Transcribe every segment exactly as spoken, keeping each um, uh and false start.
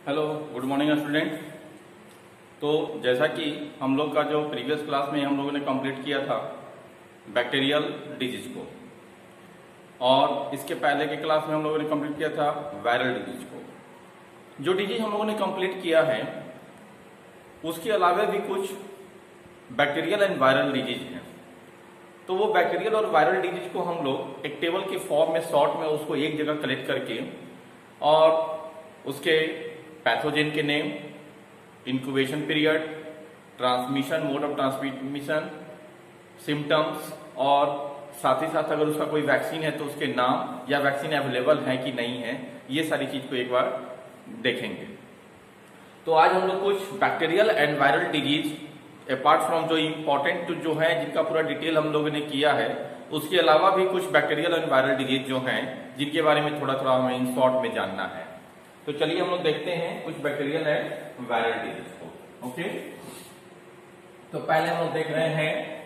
Hello, good morning student. तो जैसा कि हम लोग का जो प्रीवियस क्लास में हम लोगों ने कंप्लीट किया था बैक्टीरियल डिजीज को, और इसके पहले के क्लास में हम लोगों ने कंप्लीट किया था वायरल डिजीज को। जो डिजीज हम लोगों ने कंप्लीट किया है उसके अलावा भी कुछ बैक्टीरियल एंड वायरल डिजीज हैं। तो वो बैक्टीरियल और वायरल डिजीज को हम लोग एक टेबल के फॉर्म में शॉर्ट में उसको एक जगह कलेक्ट करके और उसके पैथोजेन के name, incubation period, transmission, mode of transmission, symptoms और साथ ही साथ अगर उसका कोई वैक्सीन है तो उसके नाम या वैक्सीन अवेलेबल है कि नहीं है, ये सारी चीज को एक बार देखेंगे। तो आज हम लोग कुछ bacterial and viral disease apart from जो इम्पोर्टेंट जो है जिनका पूरा डिटेल हम लोगों ने किया है, उसके अलावा भी कुछ बैक्टीरियल एंड वायरल डिजीज जो हैं जिनके बारे में थोड़ा थोड़ा हमें इन शॉर्ट में जानना है। तो चलिए हम लोग देखते हैं कुछ बैक्टीरियल एंड वायरल डिजीज को। ओके, तो पहले हम लोग देख रहे हैं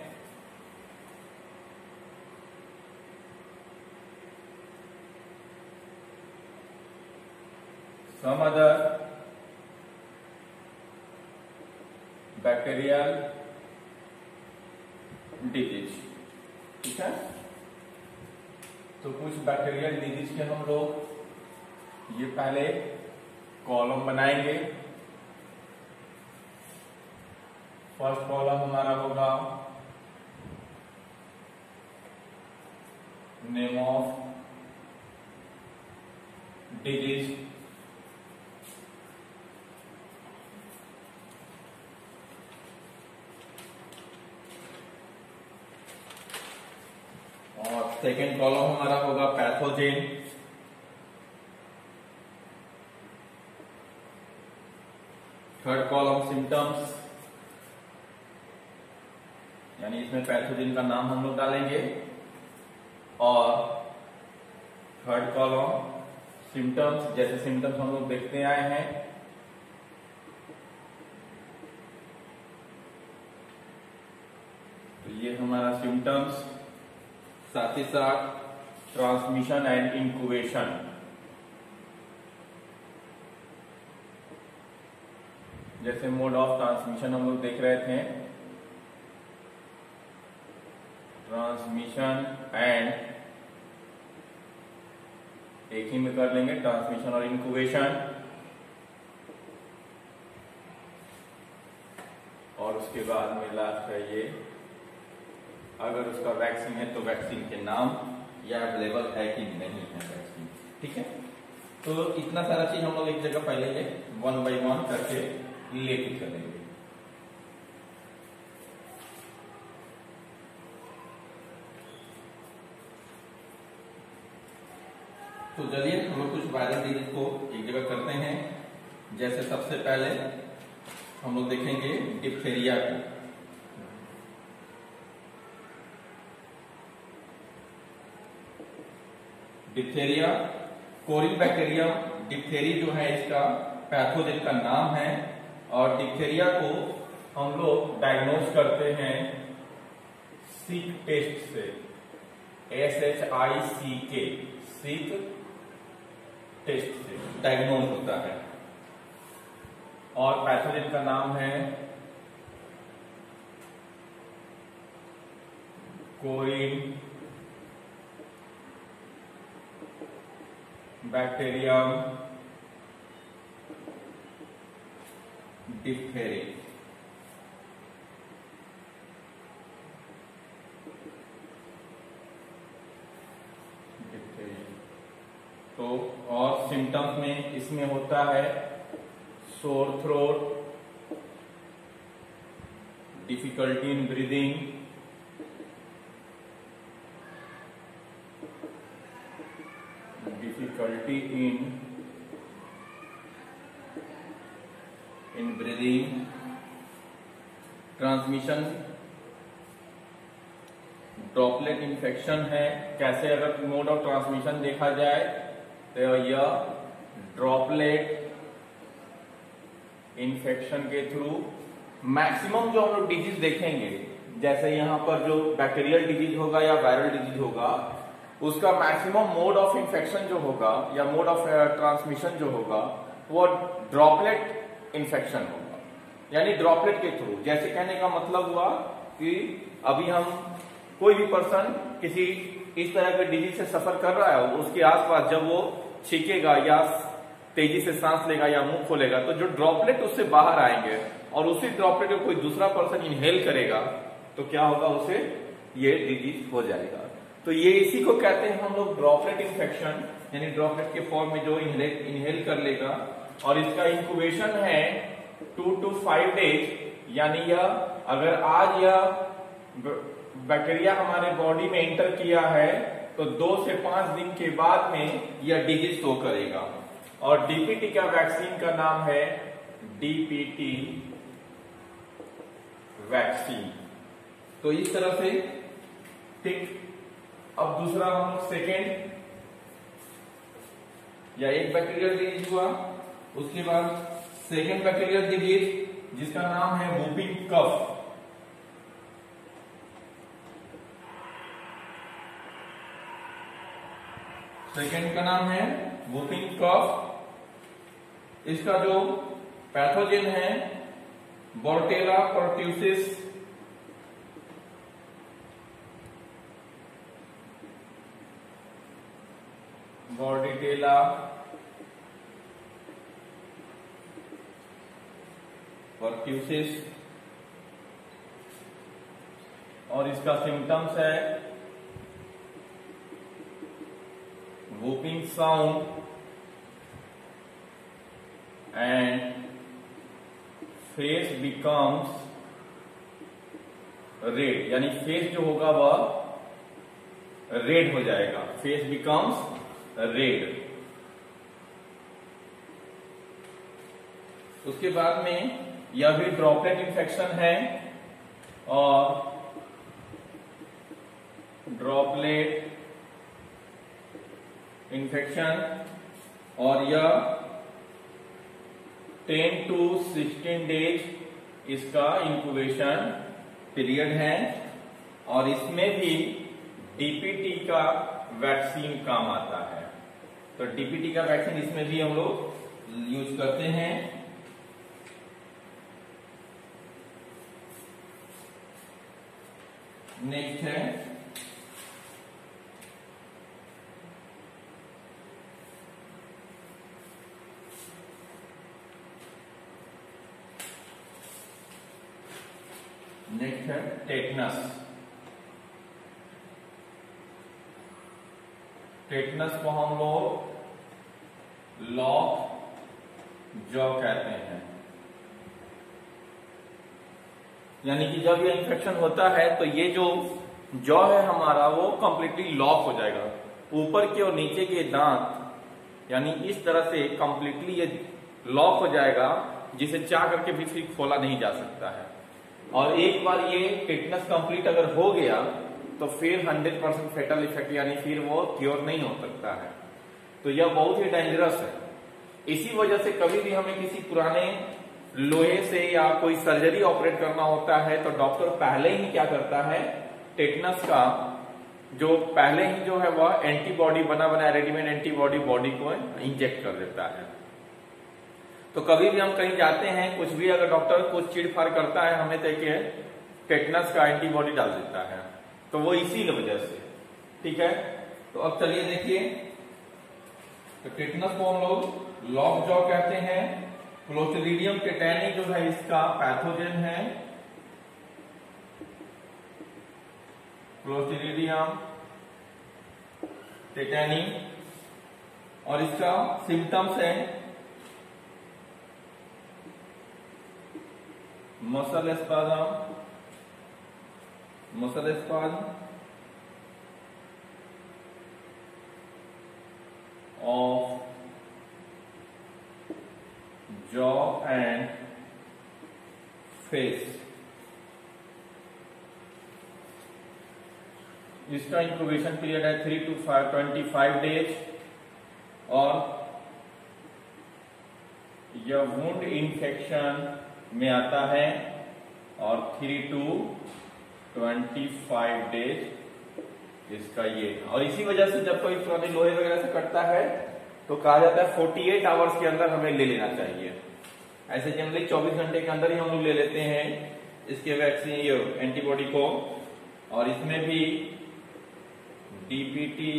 सम अदर बैक्टीरियल डिजीज। ठीक है, तो कुछ बैक्टीरियल डिजीज के हम लोग ये पहले कॉलम बनाएंगे। फर्स्ट कॉलम हमारा होगा नेम ऑफ डिजीज, और सेकेंड कॉलम हमारा होगा पैथोजेन, थर्ड कॉलम सिम्टम्स, यानी इसमें पैथोजेन का नाम हम लोग डालेंगे, और थर्ड कॉलम सिम्टम्स, जैसे सिम्टम्स हम लोग देखते आए हैं। तो ये हमारा सिम्टम्स, साथ ही साथ ट्रांसमिशन एंड इंक्यूबेशन। जैसे मोड ऑफ ट्रांसमिशन हम लोग देख रहे थे, ट्रांसमिशन एंड, एक ही में कर लेंगे, ट्रांसमिशन और इंक्यूबेशन, और उसके बाद में लास्ट है ये, अगर उसका वैक्सीन है तो वैक्सीन के नाम या अवेलेबल है कि नहीं है वैक्सीन। ठीक है, तो इतना सारा चीज हम लोग एक जगह पहले ये वन बाय वन करके लेके चलेंगे। तो चलिए हम लोग कुछ वायरल डिजीज को एक जगह करते हैं। जैसे सबसे पहले हम लोग देखेंगे डिप्थेरिया को। डिप्थेरिया कोरिन बैक्टीरियम डिप्थेरी जो है इसका पैथोजेन का नाम है, और डिप्थेरिया को हम लोग डायग्नोज करते हैं सीक टेस्ट से, S H I C K, Schick test से डायग्नोज होता है, और पैथोजेन का नाम है कोरिन बैक्टीरियम डिप्थेरी। तो और सिम्टम्स में इसमें होता है sore throat, difficulty in breathing, difficulty in in breathing, transmission droplet infection है। कैसे, अगर मोड ऑफ ट्रांसमिशन देखा जाए तो यह ड्रॉपलेट इन्फेक्शन के थ्रू मैक्सिमम जो हम लोग डिजीज देखेंगे, जैसे यहां पर जो बैक्टीरियल डिजीज होगा या वायरल डिजीज होगा, उसका मैक्सिमम मोड ऑफ इन्फेक्शन जो होगा या मोड ऑफ ट्रांसमिशन जो होगा वो ड्रॉपलेट इन्फेक्शन होगा, यानी ड्रॉपलेट के थ्रू। जैसे कहने का मतलब हुआ कि अभी हम कोई भी पर्सन किसी इस तरह के डिजीज से सफर कर रहा है, उसके आसपास जब वो छींकेगा या तेजी से सांस लेगा या मुंह खोलेगा तो जो ड्रॉपलेट उससे बाहर आएंगे और उसी ड्रॉपलेट को कोई दूसरा पर्सन इनहेल करेगा तो क्या होगा, उसे ये डिजीज हो जाएगा। तो ये इसी को कहते हैं हम लोग ड्रॉपलेट इन्फेक्शन, यानी ड्रॉपलेट के फॉर्म में जो इनहेल इनहेल कर लेगा। और इसका इंक्यूबेशन है टू टू फाइव डेज, यानी यह अगर आज यह बैक्टीरिया हमारे बॉडी में एंटर किया है तो दो से पांच दिन के बाद में यह डिजीज शो करेगा। और डीपीटी का वैक्सीन का नाम है डीपीटी वैक्सीन। तो इस तरह से, ठीक। अब दूसरा हम सेकेंड या एक बैक्टीरियल डिजीज हुआ, उसके बाद सेकेंड बैक्टीरियल डिजीज जिसका नाम है वूपिंग कफ। सेकेंड का नाम है वूपिंग कफ। इसका जो पैथोजन है बोर्टेला पर्ट्यूसिस, बोर्डेटेला पर्ट्यूसिस, और इसका सिम्टम्स है whooping sound and face becomes red, यानी फेस जो होगा वह रेड हो जाएगा, फेस बिकम्स रेड। उसके बाद में यह भी ड्रॉपलेट इन्फेक्शन है और ड्रॉपलेट इन्फेक्शन, और यह टेन टू सिक्सटीन डेज इसका इंक्यूबेशन पीरियड है। और इसमें भी डीपीटी का वैक्सीन काम आता है। तो डीपीटी का वैक्सीन इसमें भी हम लोग यूज करते हैं। नेक्स्ट है नेक्स्ट है टेटनस। टेटनस को हम लोग लॉक जॉ कहते हैं, यानी कि जब ये इन्फेक्शन होता है तो ये जो जॉ है हमारा वो कंप्लीटली लॉक हो जाएगा, ऊपर के और नीचे के दांत यानी इस तरह से कंप्लीटली ये लॉक हो जाएगा, जिसे चाह करके भी फिर खोला नहीं जा सकता है। और एक बार ये टेटनस कंप्लीट अगर हो गया तो फिर हंड्रेड परसेंट फेटल इफेक्ट, यानी फिर वो क्योर नहीं हो सकता है। तो यह बहुत ही डेंजरस है। इसी वजह से कभी भी हमें किसी पुराने लोहे से या कोई सर्जरी ऑपरेट करना होता है तो डॉक्टर पहले ही क्या करता है, टेटनस का जो पहले ही जो है वह एंटीबॉडी बना बना रेडीमेड एंटीबॉडी बॉडी को इंजेक्ट कर देता है। तो कभी भी हम कहीं जाते हैं, कुछ भी अगर डॉक्टर कुछ चीड़फाड़ करता है हमें देखिए टेटनस का एंटीबॉडी डाल देता है, तो वो इसी वजह से, ठीक है। तो अब चलिए देखिए, तो टेटनस को हम लोग लॉक जॉ कहते हैं। क्लोस्ट्रीडियम टेटानी जो है इसका पैथोजन है, क्लोस्ट्रीडियम टेटानी, और इसका सिम्टम्स है muscle spasm, muscle spasm of jaw and face. इसका इंक्यूबेशन पीरियड है three to five twenty five days, और यह वुंड इन्फेक्शन में आता है और three to twenty five days इसका ये। और इसी वजह से जब कोई पुराने लोहे वगैरह से कटता है तो कहा जाता है अड़तालीस आवर्स के अंदर हमें ले लेना चाहिए। ऐसे जनरली चौबीस घंटे के अंदर ही हम लोग ले लेते हैं इसके वैक्सीन ये एंटीबॉडी को, और इसमें भी डीपीटी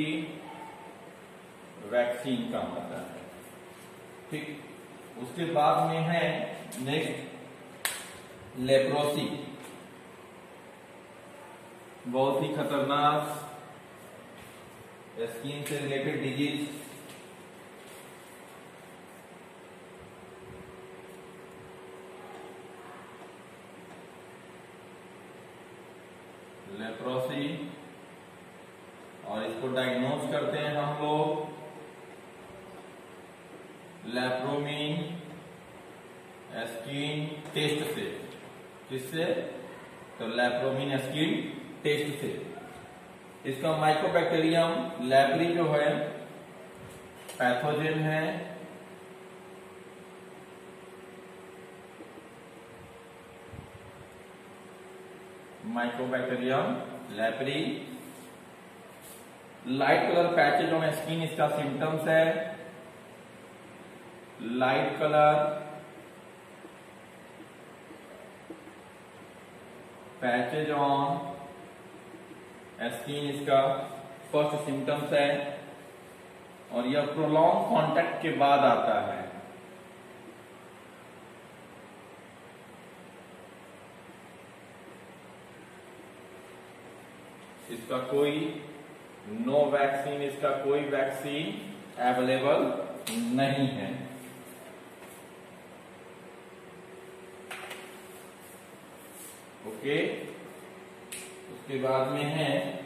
वैक्सीन का होता है। ठीक, उसके बाद में है नेक्स्ट लेप्रोसी, बहुत ही खतरनाक स्किन से रिलेटेड डिजीज। लेप्रोसी, और इसको डायग्नोज करते हैं हम लोग लेप्रोमीन स्किन टेस्ट से। किससे? तो लेप्रोमीन स्किन टेस्ट से। इसका माइकोबैक्टीरियम लेप्री जो है पैथोजेन है, Mycobacterium leprae. Light colour patches on skin इसका सिम्टम्स है। Light colour patches on skin इसका फर्स्ट सिम्टम्स है, और यह प्रोलॉन्ग कांटेक्ट के बाद आता है। इसका कोई नो वैक्सीन, इसका कोई वैक्सीन अवेलेबल नहीं है। ओके, उसके बाद में है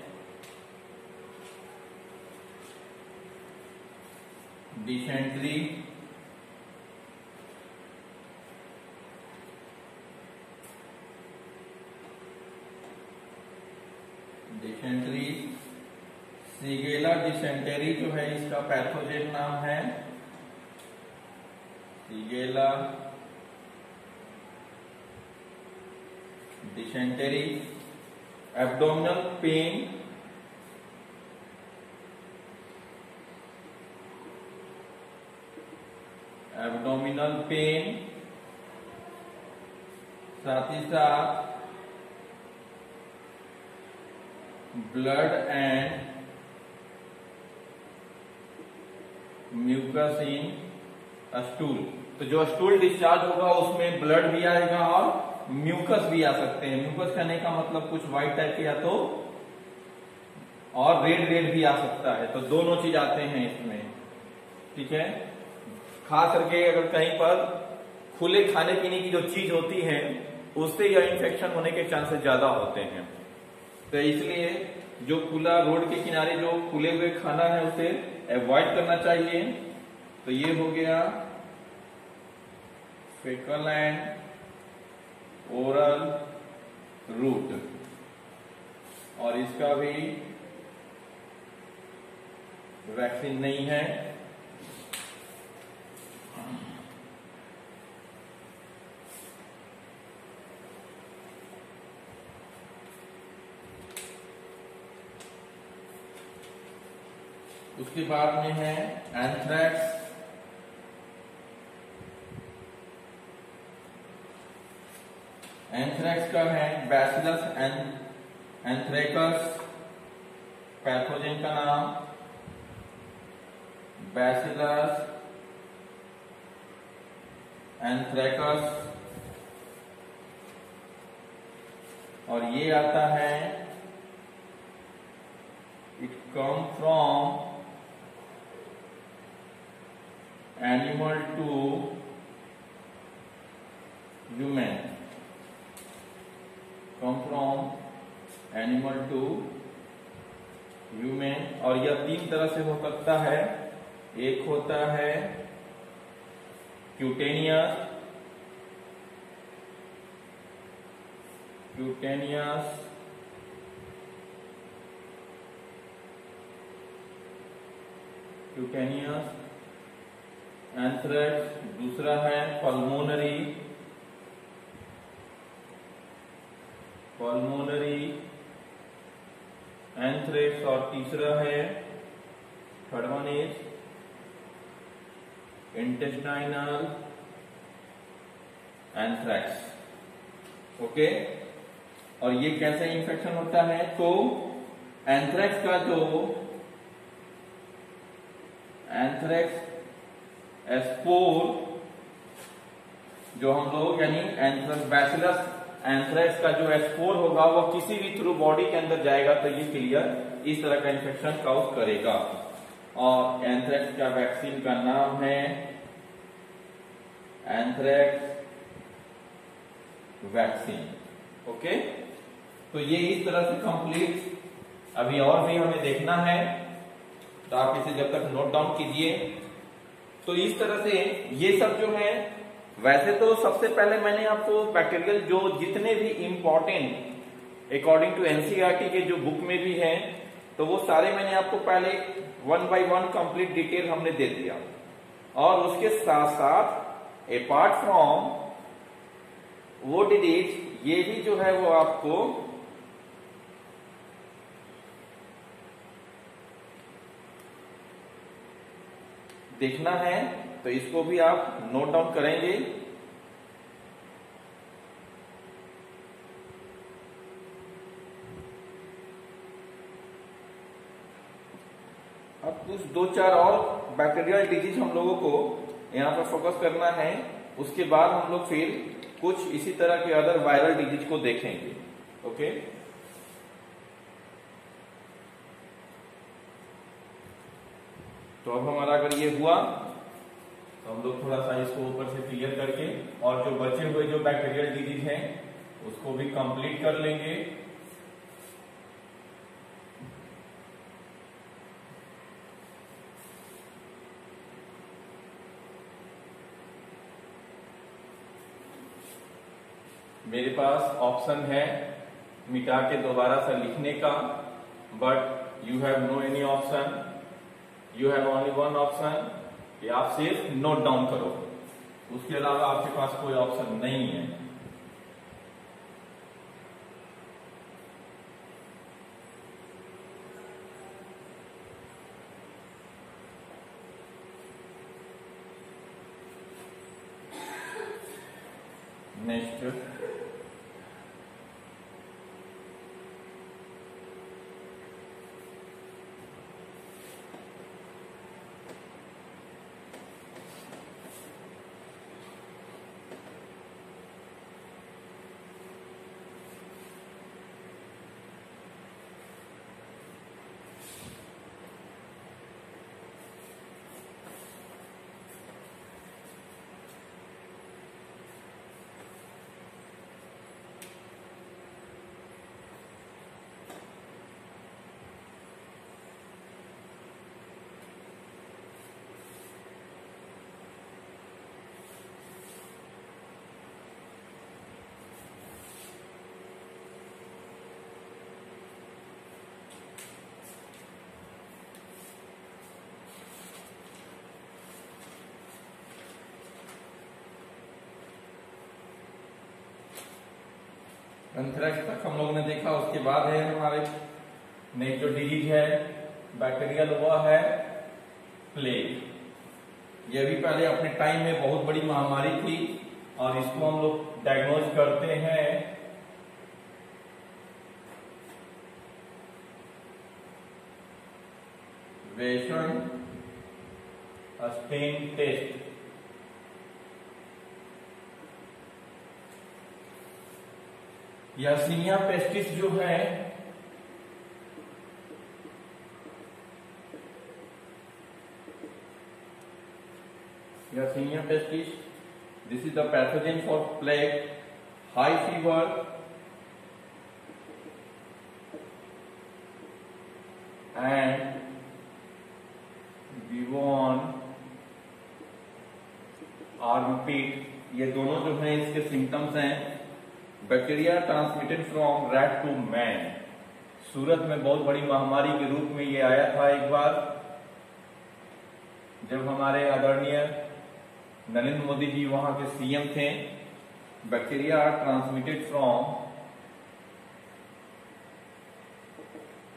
डिसेंट्री। डिसेंट्री सीगेला डिसेंटेरी जो है इसका पैथोजेन नाम है Shigella dysenteriae. Abdominal pain, abdominal pain, साथ ही साथ blood and mucus in stool. तो जो स्टूल डिस्चार्ज होगा उसमें ब्लड भी आएगा और म्यूकस भी आ सकते हैं। म्यूकस कहने का मतलब कुछ व्हाइट टाइप के, या तो और रेड रेड भी आ सकता है, तो दोनों चीज आते हैं इसमें। ठीक है, खास करके अगर कहीं पर खुले खाने पीने की जो चीज होती है उससे यह इन्फेक्शन होने के चांसेस ज्यादा होते हैं। तो इसलिए जो खुला रोड के किनारे जो खुले हुए खाना है उसे अवॉइड करना चाहिए। तो ये हो गया फेकल एंड ओरल रूट, और इसका भी वैक्सीन नहीं है। उसके बाद में है एंथ्रैक्स। एंथ्रैक्स का है बैसिलस एंथ्रेकस, पैथोजेन का नाम बैसिलस एंथ्रेकस, और ये आता है it come from animal to human, come from animal to human. और यह तीन तरह से हो सकता है। एक होता है क्यूटेनियस, क्यूटेनियस क्यूटेनियस एंथ्रेक्स। दूसरा है पल्मोनरी, पल्मोनरी एंथ्रेक्स। और तीसरा है, third one is intestinal anthrax. Okay, और ये कैसा इंफेक्शन होता है? तो एंथ्रेक्स का जो एंथ्रेक्स एस्पोर जो हम लोग यानी एंथ्रेक्स बैसिलस एंथ्रेक्स का जो एस्पोर होगा वो किसी भी थ्रू बॉडी के अंदर जाएगा तो ये क्लियर इस तरह का इंफेक्शन काउज करेगा। और एंथ्रेक्स का वैक्सीन का नाम है एंथ्रेक्स वैक्सीन। ओके, तो ये इस तरह से कंप्लीट, अभी और भी हमें देखना है तो आप इसे जब तक नोट डाउन कीजिए। तो इस तरह से ये सब जो है, वैसे तो सबसे पहले मैंने आपको बैक्टीरियल जो जितने भी इंपॉर्टेंट अकॉर्डिंग टू एनसीईआरटी के जो बुक में भी है तो वो सारे मैंने आपको पहले one by one complete detail हमने दे दिया। और उसके साथ साथ अपार्ट फ्रॉम वो डिटेल्स ये भी जो है वो आपको देखना है, तो इसको भी आप नोट डाउन करेंगे। अब कुछ दो चार और बैक्टीरियल डिजीज हम लोगों को यहाँ पर फोकस करना है, उसके बाद हम लोग फिर कुछ इसी तरह के अदर वायरल डिजीज को देखेंगे। ओके, तो अब हमारा अगर ये हुआ तो हम लोग थोड़ा सा इसको ऊपर से क्लियर करके और जो बचे हुए जो बैक्टीरियल डिजीज हैं उसको भी कंप्लीट कर लेंगे। मेरे पास ऑप्शन है मिटा के दोबारा से लिखने का, but you have no any option, you have only one option कि आप सिर्फ नोट डाउन करो, उसके अलावा आपके पास कोई ऑप्शन नहीं है। नेक्स्ट एंथ्रेक्स तक हम लोगों ने देखा, उसके बाद है हमारे नेक्स्ट जो डिजीज है बैक्टीरियल वो है प्लेग। ये भी पहले अपने टाइम में बहुत बड़ी महामारी थी और इसको हम लोग डायग्नोज करते हैं Wayson stain test. Yersinia pestis जो है Yersinia pestis, this is the pathogen for plague, high fever, and bubon armpit, ये दोनों जो हैं इसके सिम्टम्स हैं। Bacteria transmitted from rat to man. Surat में बहुत बड़ी महामारी के रूप में ये आया था एक बार, जब हमारे आदरणीय नरेंद्र मोदी जी वहां के सीएम थे। Bacteria are transmitted from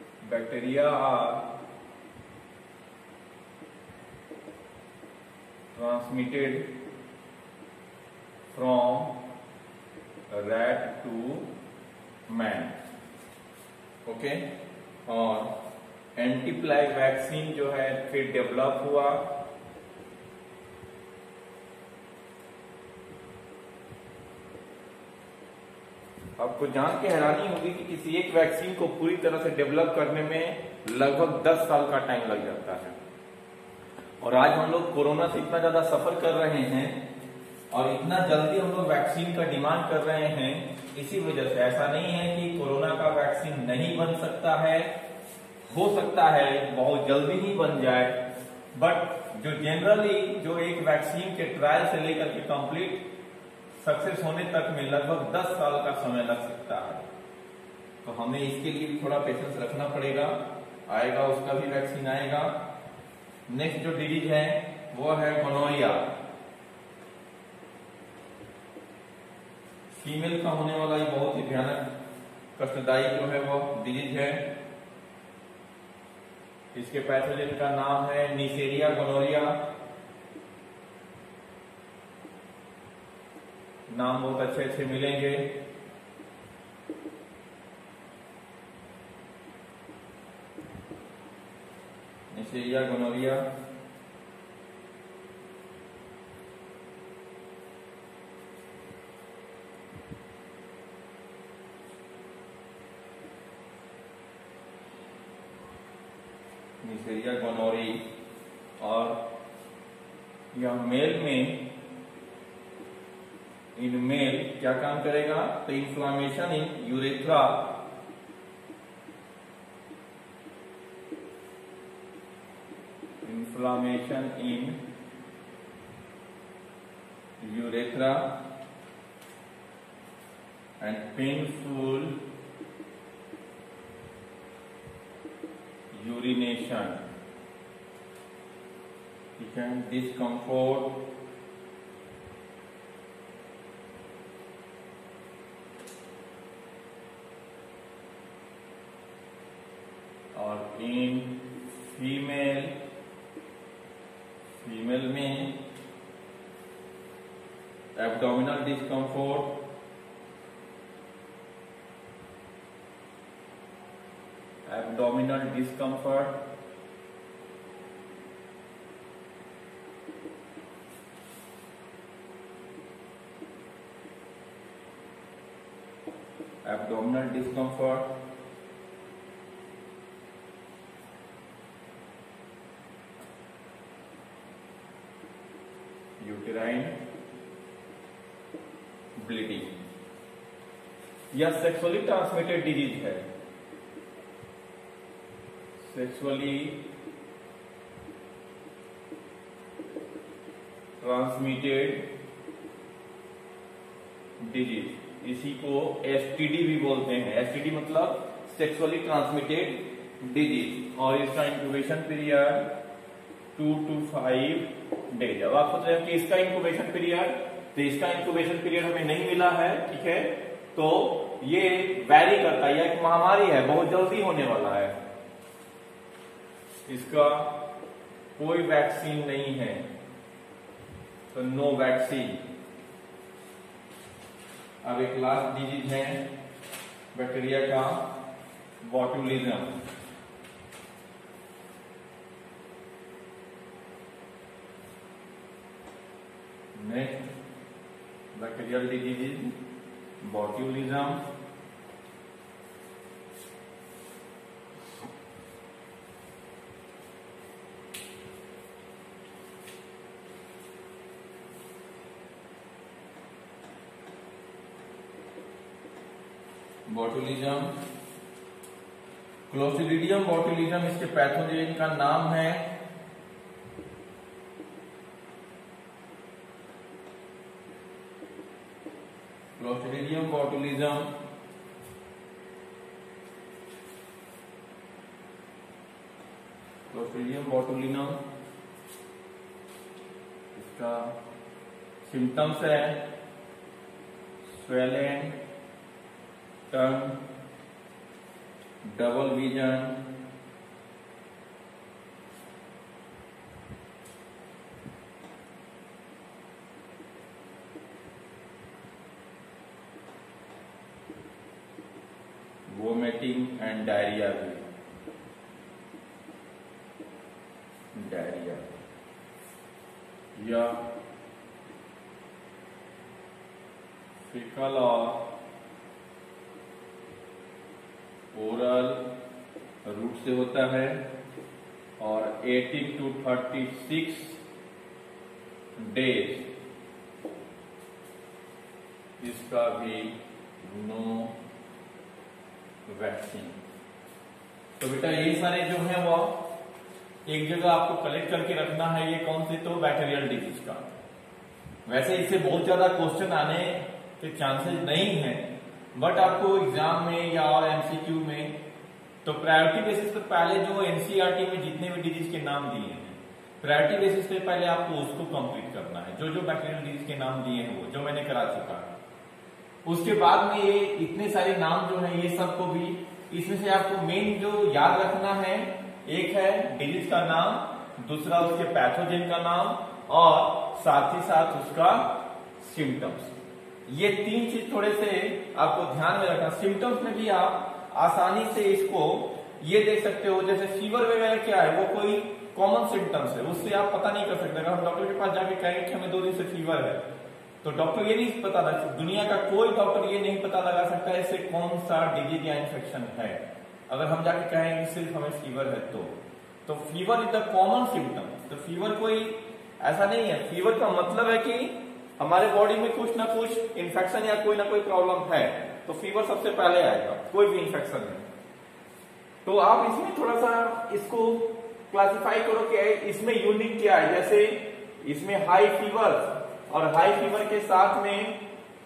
bacteria are transmitted from rat to man. Okay, और एंटी प्लेग वैक्सीन जो है फिर डेवलप हुआ। आपको जान के हैरानी होगी कि किसी एक वैक्सीन को पूरी तरह से डेवलप करने में लगभग दस साल का टाइम लग जाता है। और आज हम लोग कोरोना से इतना ज्यादा सफर कर रहे हैं और इतना जल्दी हम लोग वैक्सीन का डिमांड कर रहे हैं, इसी वजह से। ऐसा नहीं है कि कोरोना का वैक्सीन नहीं बन सकता है, हो सकता है बहुत जल्दी ही बन जाए, बट जो जनरली जो एक वैक्सीन के ट्रायल से लेकर के कंप्लीट सक्सेस होने तक में लगभग दस साल का समय लग सकता है। तो हमें इसके लिए भी थोड़ा पेशेंस रखना पड़ेगा। आएगा, उसका भी वैक्सीन आएगा। नेक्स्ट जो डिजीज है वो है गोनोरिया। फीमेल का होने वाला ये बहुत ही भयानक कष्टदायी जो है वो डिजीज है। इसके पैथोजन का नाम है नीसेरिया गोनोरिया। नाम बहुत अच्छे अच्छे मिलेंगे। Neisseria gonorrhoeae Neisseria gonorrhoeae. और यह मेल में इन मेल क्या काम करेगा? तो inflammation in urethra, inflammation in urethra and painful urination, ठीक है, डिस्कम्फोर्ट और इन फीमेल फीमेल में abdominal discomfort, abdominal discomfort, abdominal discomfort, uterine bleeding. यह सेक्सुअली ट्रांसमिटेड डिजीज है। सेक्सुअली ट्रांसमिटेड डिजीज, इसी को एसटीडी भी बोलते हैं। एसटीडी मतलब सेक्सुअली ट्रांसमिटेड डिजीज। और इसका incubation period two to five days. अब आप सोच रहे हैं कि इसका इंक्यूबेशन पीरियड, तो इसका इंक्यूबेशन पीरियड हमें नहीं मिला है, ठीक है, तो ये वैरी करता है। यह एक महामारी है, बहुत जल्दी होने वाला है। इसका कोई वैक्सीन नहीं है, तो नो वैक्सीन। अब एक लास्ट डिजीज है बैक्टीरिया का, botulism. Next bacterial disease botulism. Botulism, Clostridium botulism इसके पैथोजन का नाम है। क्लोस्ट्रीडियम बॉटुलिज्म क्लोस्ट्रीडियम बॉटुलिज्म इसका सिम्टम्स है swelling, tongue, double vision, vomiting and diarrhoea भी, डायरिया या फीकल और ओरल रूट से होता है, और अठारह टू छत्तीस डेज इसका भी नो वैक्सीन। तो बेटा ये सारे जो है वो एक जगह आपको कलेक्ट करके रखना है। ये कौन से, तो बैक्टीरियल डिजीज का। वैसे इससे बहुत ज्यादा क्वेश्चन आने के चांसेस नहीं है, बट आपको एग्जाम में या एमसीक्यू में तो प्रायोरिटी बेसिस पर पहले जो एनसीईआरटी में जितने भी डिजीज के नाम दिए हैं, प्रायोरिटी बेसिस पे पहले आपको उसको कंप्लीट करना है। जो जो बैक्टीरियल डिजीज के नाम दिए हैं वो जो मैंने करा चुका है, उसके बाद में ये इतने सारे नाम जो है ये सबको भी, इसमें से आपको मेन जो याद रखना है, एक है डिजीज का नाम, दूसरा उसके पैथोजेन का नाम, और साथ ही साथ उसका सिम्टम्स। ये तीन चीज थोड़े से आपको ध्यान में रखना। सिम्टम्स में भी आप आसानी से इसको ये देख सकते हो, जैसे फीवर वगैरह क्या है, वो कोई कॉमन सिम्टम्स है, उससे आप पता नहीं कर सकते। अगर हम डॉक्टर के पास जाके कहेंगे कि हमें दो दिन से फीवर है, तो डॉक्टर ये नहीं पता लगा, दुनिया का कोई डॉक्टर ये नहीं पता लगा सकता है इसे कौन सा डिजीज या इन्फेक्शन है। अगर हम जाके कहेंगे सिर्फ हमें फीवर है तो तो fever is the common symptom. तो फीवर कोई ऐसा नहीं है, फीवर का मतलब है कि हमारे बॉडी में कुछ ना कुछ इन्फेक्शन या कोई ना कोई प्रॉब्लम है, तो फीवर सबसे पहले आएगा, कोई भी इन्फेक्शन है। तो आप इसमें थोड़ा सा इसको क्लासिफाई करो कि इसमें यूनिक क्या है। जैसे इसमें हाई फीवर, और हाई फीवर के साथ में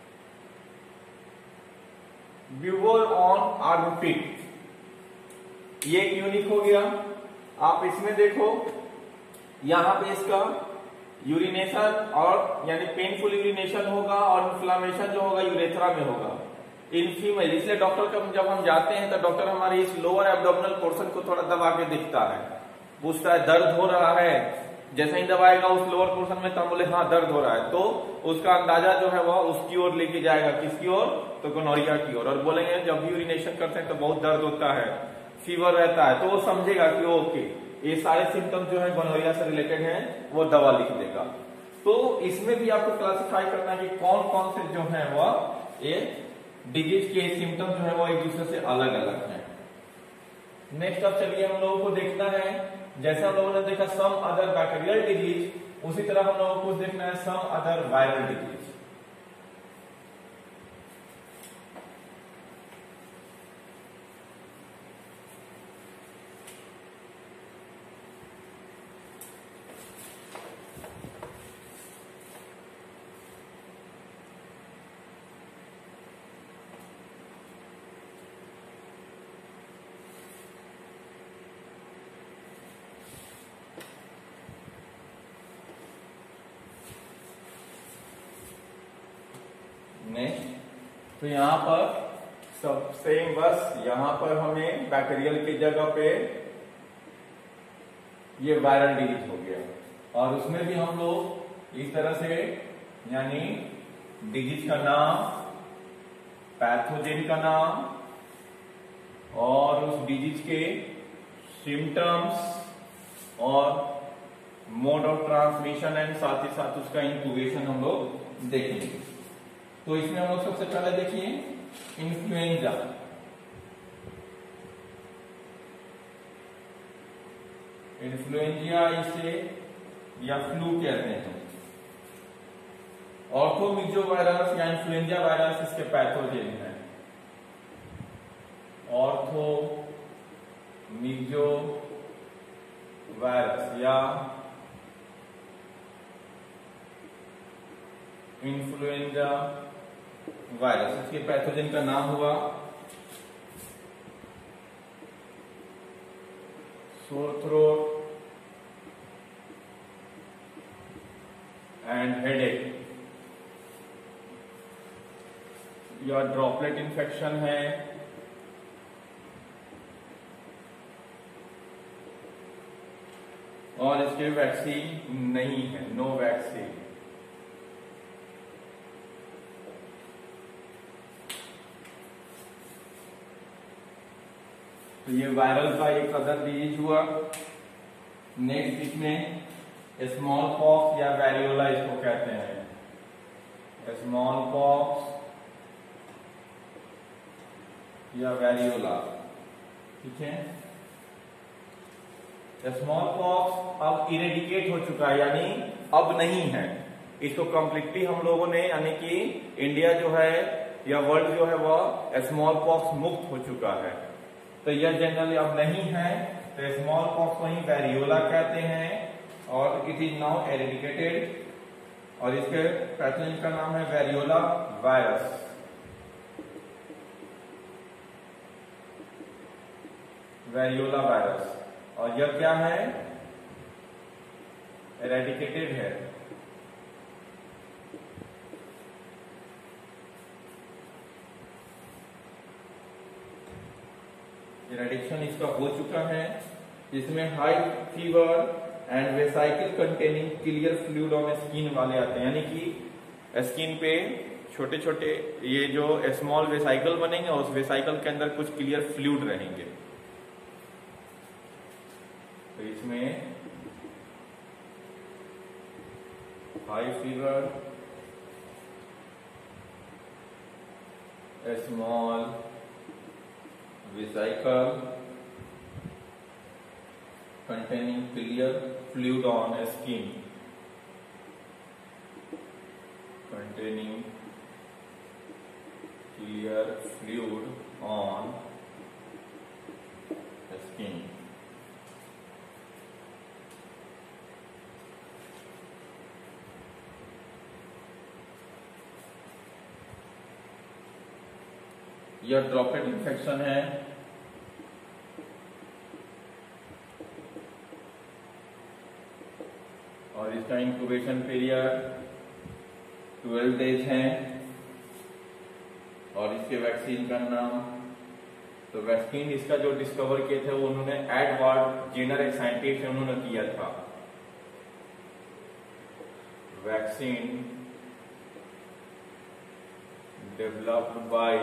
ब्यूवर ऑन आर्मपिट, ये एक यूनिक हो गया। आप इसमें देखो, यहां पे इसका यूरिनेशन और यानी पेनफुल यूरिनेशन होगा, और इन्फ्लामेशन जो होगा यूरेथ्रा में होगा इन फीमेल। इसलिए डॉक्टर का जब हम जाते हैं तो डॉक्टर हमारे इस लोअर एब्डोमिनल पोर्शन को थोड़ा दबा के देखता है, पूछता है दर्द हो रहा है। जैसे ही दबाएगा उस लोअर पोर्शन में, तो बोले हाँ दर्द हो रहा है, तो उसका अंदाजा जो है वह उसकी ओर लेके जाएगा। किसकी ओर, तो गोनोरिया की ओर। और बोलेंगे जब भी यूरिनेशन करते हैं तो बहुत दर्द होता है, फीवर रहता है, तो वो समझेगा कि ओके ये सारे सिम्टम्स जो है गोनोरिया से रिलेटेड हैं, वो दवा लिख देगा। तो इसमें भी आपको क्लासिफाई करना है कि कौन कौन से जो है वह ये डिजीज के सिम्टम जो है वो एक दूसरे से अलग अलग है। नेक्स्ट अब चलिए हम लोगों को देखना है, जैसे हम लोगों ने देखा सम अदर बैक्टीरियल डिजीज, उसी तरह हम लोगों को देखना है some other viral disease. Next तो यहां पर सब सेम, बस यहां पर हमें बैक्टीरियल की जगह पे ये वायरल डिजीज हो गया, और उसमें भी हम लोग इस तरह से यानी डिजीज का नाम, पैथोजेन का नाम, और उस डिजीज के सिम्टम्स और मोड ऑफ ट्रांसमिशन एंड साथ ही साथ उसका इंक्यूबेशन हम लोग देखेंगे। तो इसमें हम लोग सबसे पहले देखिए इन्फ्लुएंजा। इन्फ्लुएंजा इसे या फ्लू कहते हैं। ऑर्थोमिक्जो वायरस या इन्फ्लुएंजा वायरस इसके पैथोजेन है। ऑर्थो मिक्जो वायरस या इन्फ्लुएंजा वायरस, इसके पैथोजेन का नाम हुआ सोर थ्रोट एंड हेडेक, या ड्रॉपलेट इन्फेक्शन है, और इसके वैक्सीन नहीं है, नो वैक्सीन। तो ये वायरल का एक अदर डिजीज हुआ। नेक्स्ट इसमें स्मॉल पॉक्स या वेरियोला इसको कहते हैं, स्मॉल पॉक्स या वेरियोला, ठीक है। स्मॉल पॉक्स अब इरेडिकेट हो चुका है, यानी अब नहीं है। इसको कंप्लीटली हम लोगों ने, यानी कि इंडिया जो है या वर्ल्ड जो है वह स्मॉल पॉक्स मुक्त हो चुका है। तो यह जनरली अब नहीं है, तो स्मॉल पॉक्स को ही वेरियोला कहते हैं और इट इज नाउ एरेडिकेटेड। और इसके पैथोजन का नाम है वेरियोला वायरस। वेरियोला वायरस, और यह क्या है, एरेडिकेटेड है। इरेडिक्शन इसका हो चुका है। इसमें high fever and vesicle containing clear fluid on skin वाले आते हैं, यानी कि स्किन पे छोटे छोटे ये जो स्मॉल वेसाइकल बनेंगे, उस वेसाइकल के अंदर कुछ क्लियर फ्लूइड रहेंगे। तो इसमें high fever, small vesicle containing clear fluid on skin, containing clear fluid on skin। यह ड्रॉपलेट इन्फेक्शन है। और इसका इंक्यूबेशन पीरियड ट्वेल्व डेज है। और इसके वैक्सीन का नाम, तो वैक्सीन इसका जो डिस्कवर किए थे वो उन्होंने एडवर्ड जेनर, एक साइंटिस्ट है, उन्होंने किया था। Vaccine developed by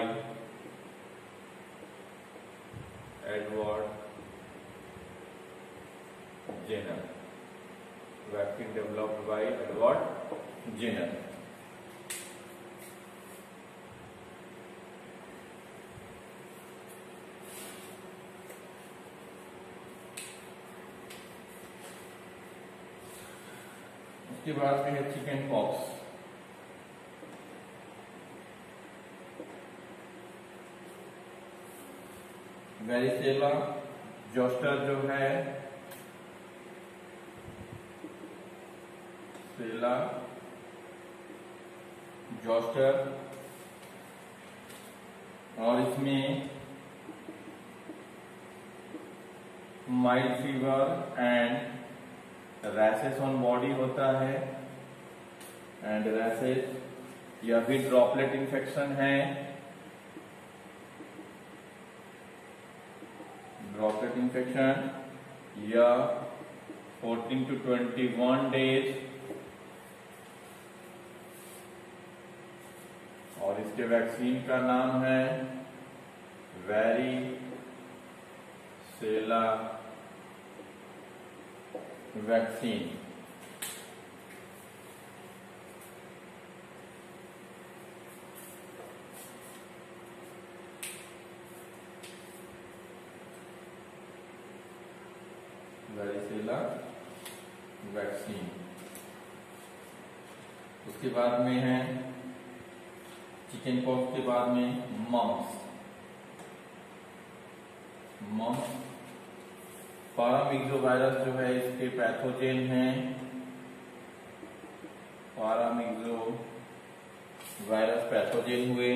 Edward Jenner, vaccine developed by Edward Jenner. उसके बाद में है चिकन पॉक्स। वेरिसेला जोस्टर जो है, सेला जोस्टर, और इसमें mild fever and rashes on body होता है। एंड रैशेस, यह भी ड्रॉपलेट इन्फेक्शन है। ड्रॉपलेट इन्फेक्शन या fourteen to twenty one days. और इसके वैक्सीन का नाम है वेरिसेला वैक्सीन। Varicella vaccine. उसके बाद में है चिकन पॉक्स के बाद में मम्स। मम्स पारामिक्सोवायरस जो है इसके पैथोजेन हैं। पारामिक्सो वायरस पैथोजेन हुए।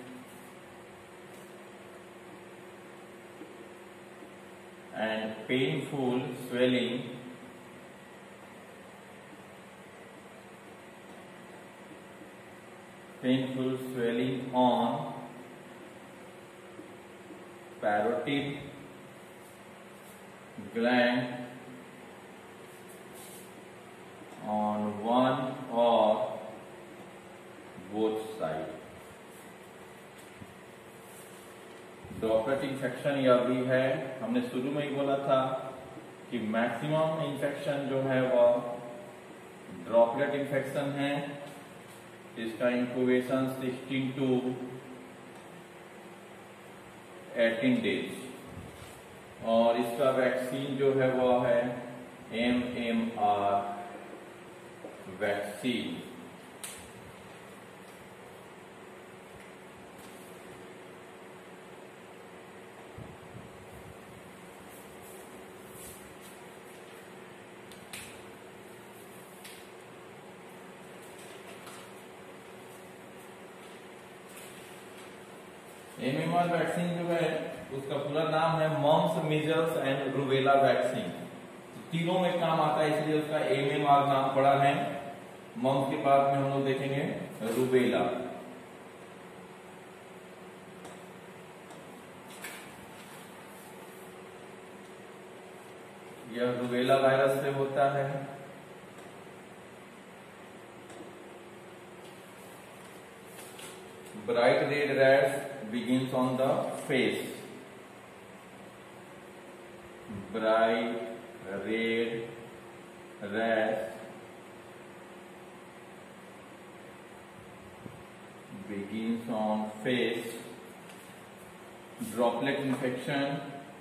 And painful swelling, painful swelling on parotid gland on one or both sides। Droplet infection यह भी है, हमने शुरू में ही बोला था कि मैक्सिमम इन्फेक्शन जो है वह ड्रॉपलेट इन्फेक्शन है। इसका incubation sixteen to eighteen days और इसका वैक्सीन जो है वह है M M R vaccine. M M R vaccine जो है उसका पूरा नाम है mumps measles and rubella vaccine. तो तीनों में काम आता है इसलिए उसका एम एम आर नाम पड़ा है। मम्स के बाद में हम लोग देखेंगे रूबेला। यह रूबेला वायरस से होता है। Bright red rash begins on the face. Bright red rash begins on face. Droplet infection.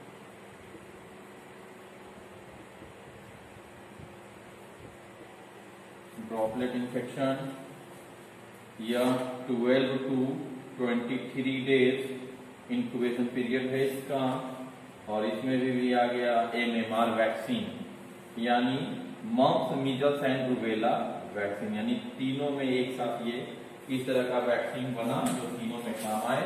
Droplet infection. यह twelve to twenty three days incubation period है इसका और इसमें भी, भी आ गया एम एम आर वैक्सीन यानी mumps measles and rubella vaccine, यानी तीनों में एक साथ ये इस तरह का वैक्सीन बना जो तीनों में काम आए।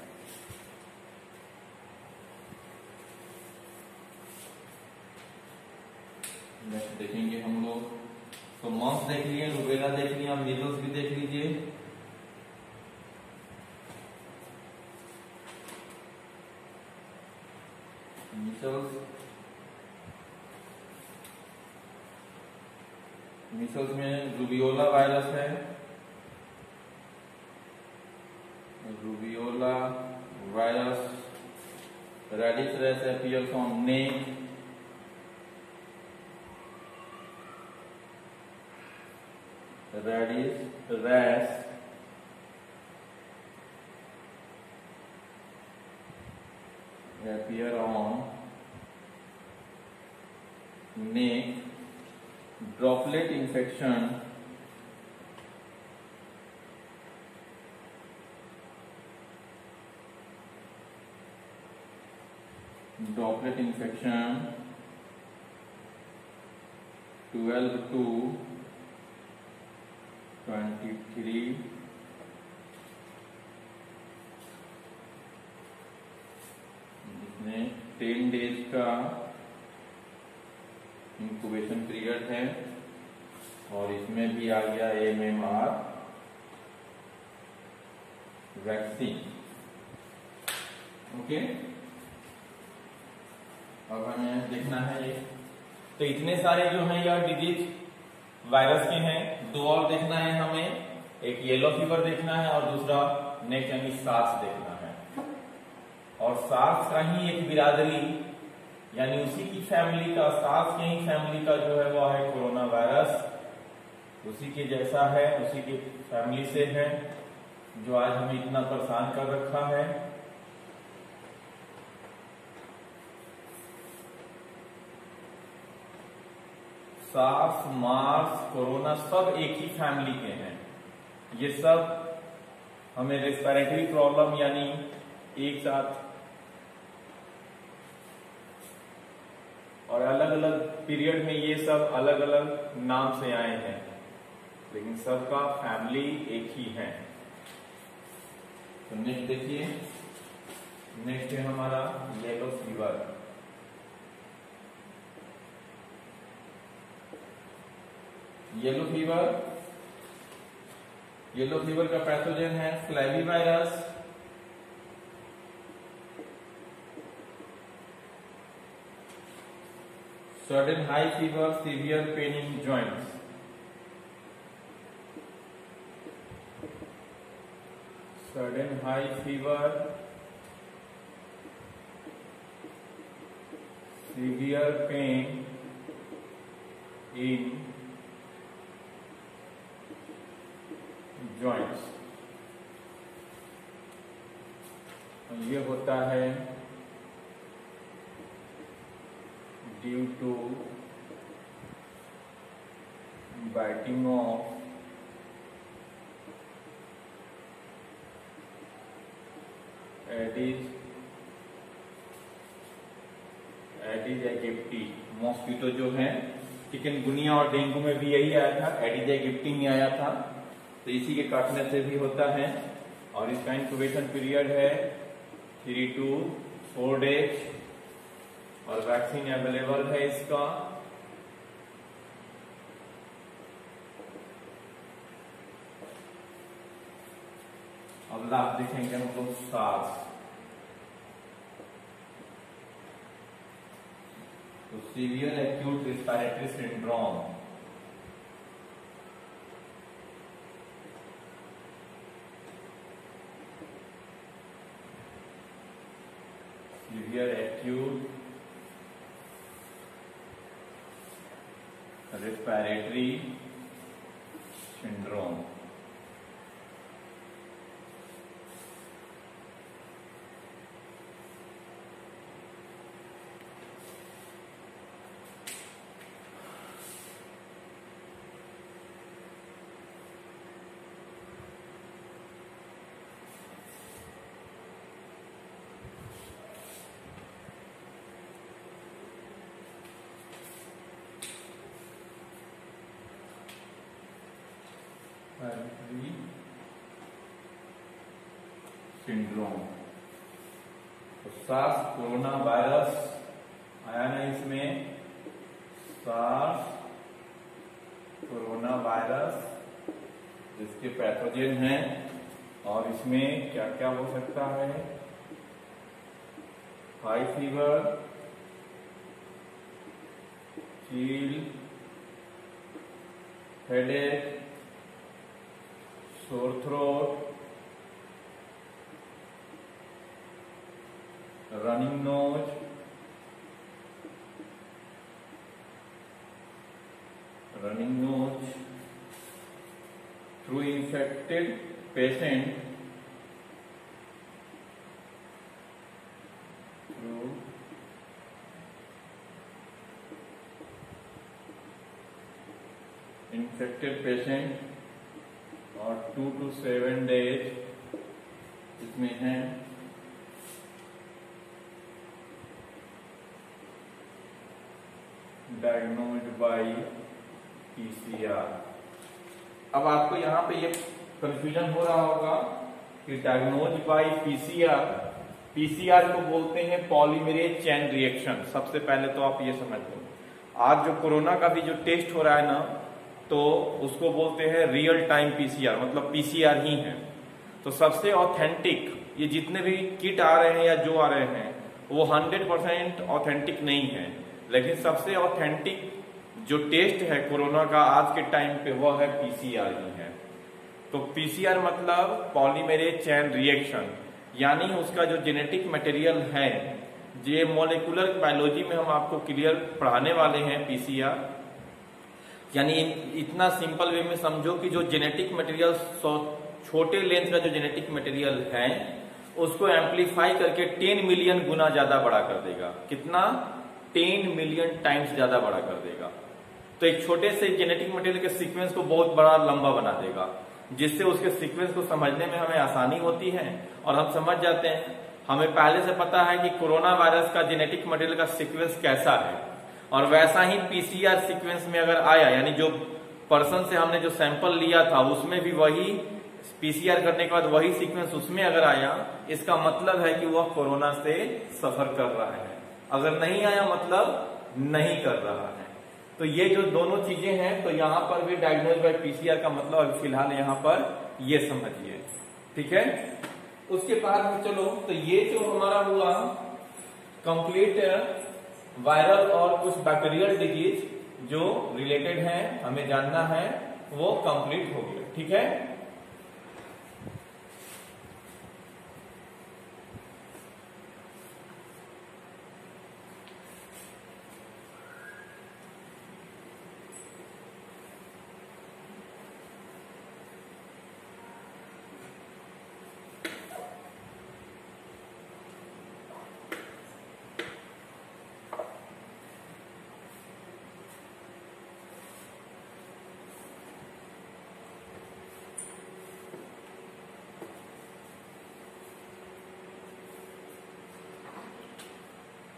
नेक्स्ट देखेंगे हम लोग, तो मम्स देख लिए, रूबेला देख लिया, मीजल्स भी देख लीजिए। मीजल्स मीजल्स में रूबियोला वायरस है। Rubeola virus reddish rash appears on neck, reddish rash appear on neck. Droplet infection droplet infection twelve to twenty-three ten days का इंक्यूबेशन पीरियड है और इसमें भी आ गया M M R vaccine. Okay, अब हमें देखना है ये, तो इतने सारे जो हैं यह डिजीज वायरस के हैं। दो और देखना है हमें, एक येलो फीवर देखना है और दूसरा नेक्स्ट यानी सार्स देखना है। और सार्स का ही एक बिरादरी यानी उसी की फैमिली का, सार्स के ही फैमिली का जो है वो है कोरोना वायरस, उसी के जैसा है, उसी की फैमिली से है जो आज हमें इतना परेशान कर रखा है। सार्स, मार्स, कोरोना सब एक ही फैमिली के हैं। ये सब हमें रेस्पिरेटरी प्रॉब्लम यानी एक साथ और अलग अलग पीरियड में ये सब अलग अलग नाम से आए हैं, लेकिन सबका फैमिली एक ही है। तो नेक्स्ट देखिए, नेक्स्ट है हमारा yellow fever. Yellow fever yellow fever का पैथोजन है flavivirus. Sudden high fever, severe pain in joints. Sudden high fever, severe pain in joints, ये होता है due to biting of Aedes Aedes aegypti mosquito जो है, chikungunya और dengue में भी यही आया था, एडिस एजिप्टी में आया था, तो इसी के काटने से भी होता है। और इसका इंक्यूबेशन पीरियड है थ्री टू फोर डेज और वैक्सीन अवेलेबल है इसका। अब लाभ देखेंगे हम लोग सार्स। तो severe acute respiratory syndrome, severe acute respiratory syndrome, syndrome. तो सार्स कोरोना वायरस आया ना इसमें, सार्स कोरोना वायरस जिसके पैथोजन हैं, और इसमें क्या क्या हो सकता है, high fever, chill, headache, sore throat, running nose, running nose through infected patient, through infected patient और टू टू सेवन डेज इसमें है। Diagnosed by PCR. अब आपको यहाँ पे ये कंफ्यूजन हो रहा होगा कि डायग्नोज्ड बाय पीसीआर, पीसीआर को बोलते हैं पॉलीमरेज चेन रिएक्शन। सबसे पहले तो आप ये समझ लो, आज जो कोरोना का भी जो टेस्ट हो रहा है ना, तो उसको बोलते हैं रियल टाइम पीसीआर, मतलब पीसीआर ही है। तो सबसे ऑथेंटिक ये जितने भी किट आ रहे हैं या जो आ रहे हैं वो हंड्रेड परसेंट ऑथेंटिक नहीं है, लेकिन सबसे ऑथेंटिक जो टेस्ट है कोरोना का आज के टाइम पे वो है पीसीआर ही है। तो पीसीआर मतलब पॉलीमरेज चेन रिएक्शन, यानी उसका जो जेनेटिक मटेरियल है, ये मॉलिक्यूलर बायोलॉजी में हम आपको क्लियर पढ़ाने वाले हैं पीसीआर। यानी इतना सिंपल वे में समझो कि जो जेनेटिक मटेरियल छोटे लेंथ का जो जेनेटिक मटेरियल है उसको एम्पलीफाई करके टेन मिलियन गुना ज्यादा बड़ा कर देगा। कितना? टेन मिलियन टाइम्स ज्यादा बड़ा कर देगा। तो एक छोटे से जेनेटिक मटेरियल के सीक्वेंस को बहुत बड़ा लंबा बना देगा, जिससे उसके सीक्वेंस को समझने में हमें आसानी होती है और हम समझ जाते हैं। हमें पहले से पता है कि कोरोना वायरस का जेनेटिक मटेरियल का सीक्वेंस कैसा है, और वैसा ही पीसीआर सीक्वेंस में अगर आया, यानी जो पर्सन से हमने जो सैंपल लिया था उसमें भी वही पीसीआर करने के बाद वही सीक्वेंस उसमें अगर आया, इसका मतलब है कि वह कोरोना से सफर कर रहा है। अगर नहीं आया मतलब नहीं कर रहा है। तो ये जो दोनों चीजें हैं, तो यहां पर भी डायग्नोज बाय पीसीआर का मतलब फिलहाल यहां पर ये समझिए, ठीक है। उसके बाद में चलो, तो ये जो हमारा हुआ कंप्लीट वायरल और कुछ बैक्टीरियल डिजीज जो रिलेटेड है हमें जानना है, वो कंप्लीट हो गया, ठीक है।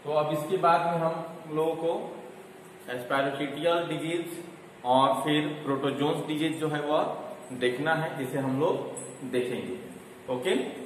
तो अब इसके बाद में हम लोगों को एस्पेरोटिटियल डिजीज और फिर प्रोटोजोन्स डिजीज जो है वह देखना है, जिसे हम लोग देखेंगे। ओके।